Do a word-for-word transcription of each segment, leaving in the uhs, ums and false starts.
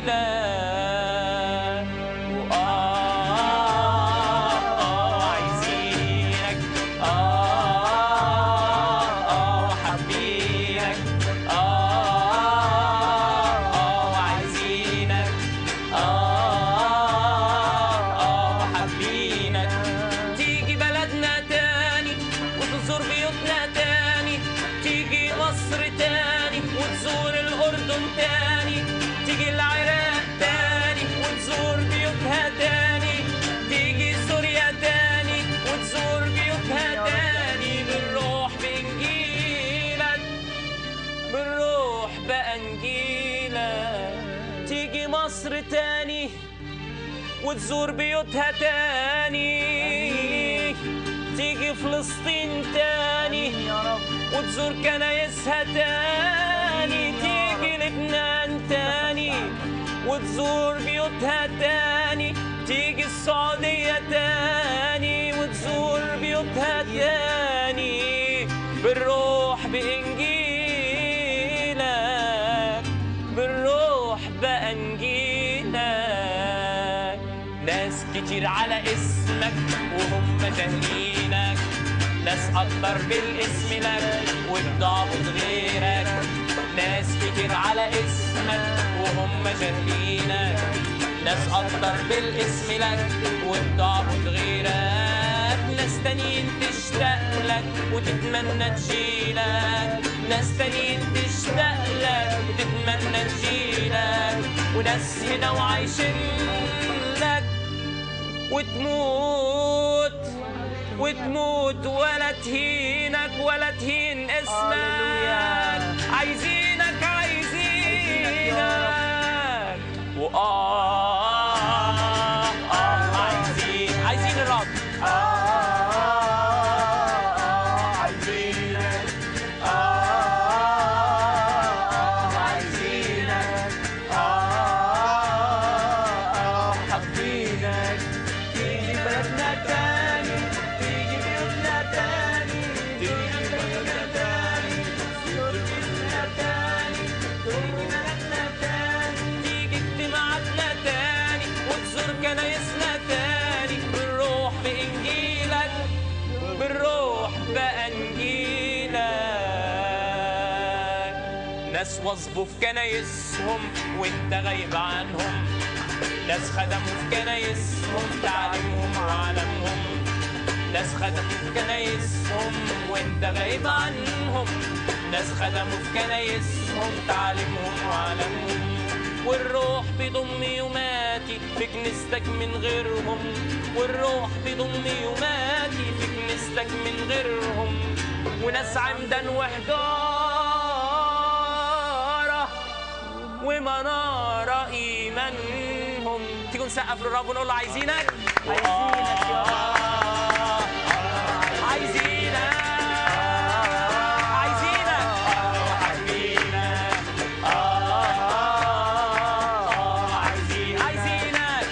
وتزور بيوتها تاني، تيجي فلسطين تاني وتزور كنايسها تاني، تيجي لبنان تاني وتزور بيوتها تاني، تيجي السعودية تاني وتزور بيوتها تاني، بالروح بإنجيلك، بالروح بإنجيلك. ناس كتير على اسمك وهم جاهلينك، ناس أكتر بالاسم لك وبضعبط غيرك، ناس كتير على اسمك وهم جاهلينك، ناس أكتر بالاسم لك وبضعبط غيرك، ناس تانيين تشتاق لك وتتمنى تجيلك، ناس تانيين تشتاق لك وتتمنى تجيلك، وناس هنا وعايشين لك وتموت وتموت ولا تهينك ولا تهين اسمك. عايزينك عايزينك وآه آه عايزين عايزين الرب. ناس وظفوا في كنايسهم وانت غايب عنهم، ناس خدموا في كنايسهم تعليمهم وعلمهم، ناس خدموا في كنايسهم وانت غايب عنهم، ناس خدموا في كنايسهم تعليمهم وعلمهم، والروح بيضم يوماتي في كنيستك من غيرهم، والروح بيضم يوماتي في كنيستك من غيرهم، وناس عمدا وحجارة ومنارة إيمانهم. تيجوا نسقف للرب ونقول له عايزينك عايزينك يا رب، عايزينك عايزينك حبيبينك، عايزين عايزينك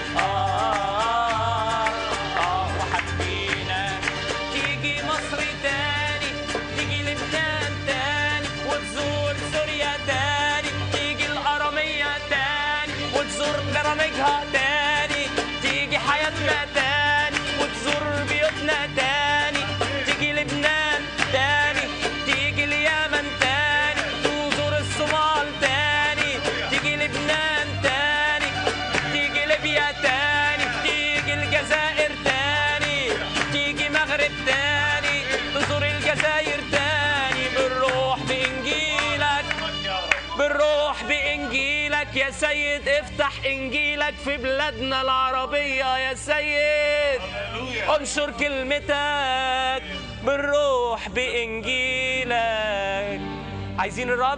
وحبيبينك. تيجي مصر تاني، تيجي لبنان تاني وتزور سوريا تاني، تيجي الأرامية تاني وتزور برامجها تاني، تيجي حياتنا تاني وتزور بيوتنا تاني، تيجي لبنان تاني، تيجي اليمن تاني، تزور الصومال تاني، تيجي لبنان تاني، تيجي ليبيا تاني، تيجي الجزائر تاني، تيجي مغرب تاني، تزور الجزائر تاني، بالروح بإنجيلك، بالروح بإنجيلك يا سيد. افتح إنجيلك في بلادنا العربية يا سيد، انشر كلمتك بالروح بإنجيلك. عايزين الرب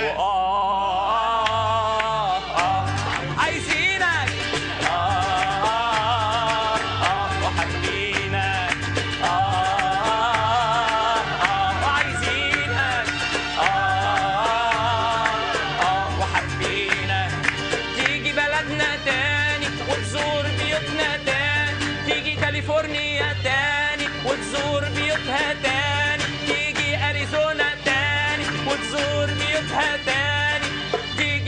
وآه آه عايزينك آه آه وحبينك آه آه وعايزينك آه آه وحبينك. تيجي بلدنا تاني وتزور بيوتنا تاني، تيجي كاليفورنيا تاني وتزور بيوتها تاني، تيجي أريزونا تاني وتزور بيوتها تاني، تيجي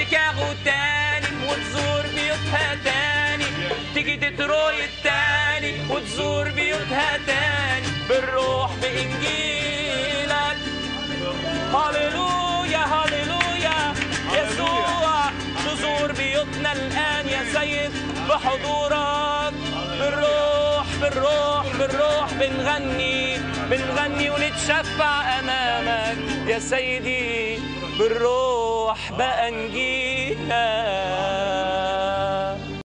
شيكاغو تاني وتزور بيوتها تاني، تيجي ديترويت تاني وتزور بيوتها تاني، بالروح بإنجيلك. هاليلويا هاليلويا يسوع، تزور بيوتنا الآن يا سيد بحضورك، بالروح بالروح بالروح بنغني بنغني ونتشفع أمامك يا سيدي، بالروح بأنجيلك.